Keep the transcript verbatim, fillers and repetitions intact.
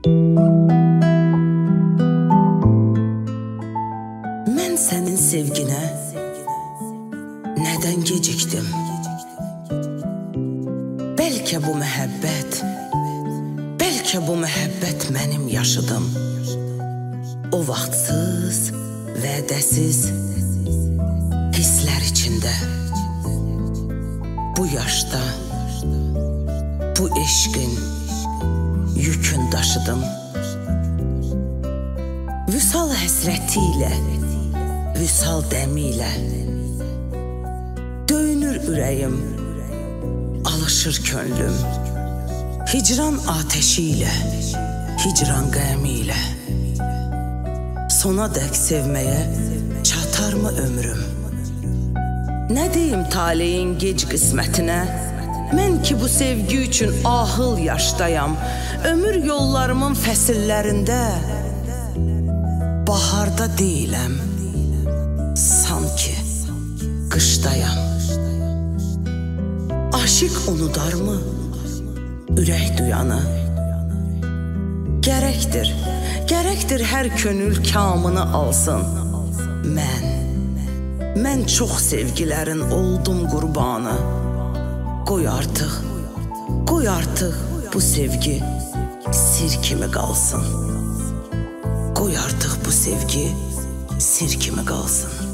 Mən sənin sevginə nədən gecikdim? Bəlkə bu məhəbbət, bəlkə bu məhəbbət mənim yaşıdım. O vaxtsız, vədəsiz hisslər içində, bu yaşda, bu eşqin yükün daşıdım. Vüsal həsrəti ilə, vüsal dəmi ilə döyünür ürəyim, alışır könlüm. Hicran ateşi ilə, hicran qəmi ilə sona dək sevməyə çatarmı ömrüm? Nə deyim taleyin gec qismətinə? Mən ki bu sevgi üçün ahıl yaşdayam. Ömür yollarımın fəsillərində baharda deyiləm, sanki qışdayam. Aşiq unudarmı ürək duyanı? Gərəkdir, gərəkdir hər könül kamını alsın. Mən, mən çox sevgilərin oldum qurbanı. Qoy artıq, qoy artıq bu sevgi sir kimi qalsın. Qoy artıq bu sevgi sir kimi qalsın.